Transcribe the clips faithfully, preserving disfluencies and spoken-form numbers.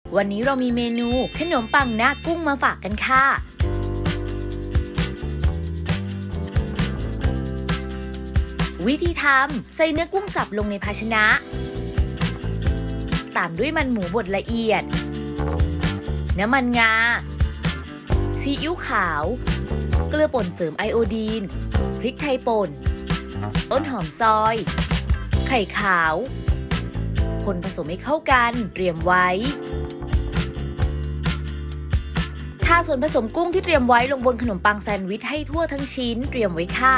วันนี้เรามีเมนูขนมปังหน้ากุ้งมาฝากกันค่ะวิธีทำใส่เนื้อกุ้งสับลงในภาชนะตามด้วยมันหมูบดละเอียดน้ำมันงาซีอิ๊วขาวเกลือป่นเสริมไอโอดีนพริกไทยป่นต้นหอมซอยไข่ขาวคนผสมให้เข้ากันเตรียมไว้ทาส่วนผสมกุ้งที่เตรียมไว้ลงบนขนมปังแซนด์วิชให้ทั่วทั้งชิ้นเตรียมไว้ค่ะ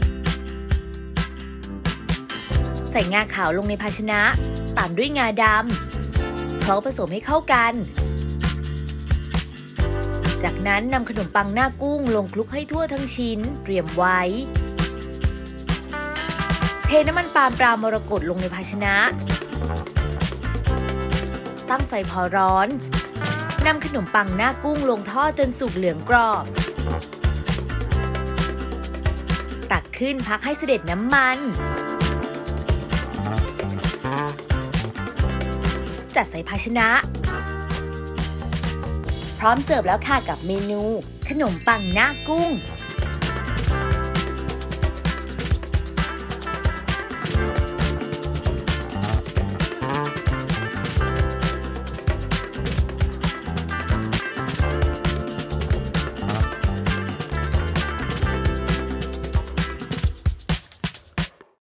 ใส่งาขาวลงในภาชนะตามด้วยงาดำเคล้าผสมให้เข้ากันจากนั้นนำขนมปังหน้ากุ้งลงคลุกให้ทั่วทั้งชิ้นเตรียมไว้เทน้ำมันปาล์มปลามรกตลงในภาชนะตั้งไฟพอร้อนนำขนมปังหน้ากุ้งลงทอดจนสุกเหลืองกรอบตักขึ้นพักให้เสด็จน้ำมันจัดใส่ภาชนะพร้อมเสิร์ฟแล้วค่ะกับเมนูขนมปังหน้ากุ้ง